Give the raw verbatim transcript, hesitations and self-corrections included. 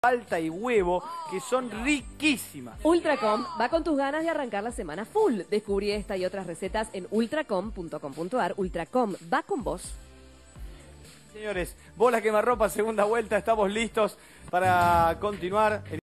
palta y huevo, que son riquísimas. Ultracom va con tus ganas de arrancar la semana full. Descubrí esta y otras recetas en ultracom punto com punto ar. Ultracom va con vos. Señores, bola quemarropa, segunda vuelta, estamos listos para continuar.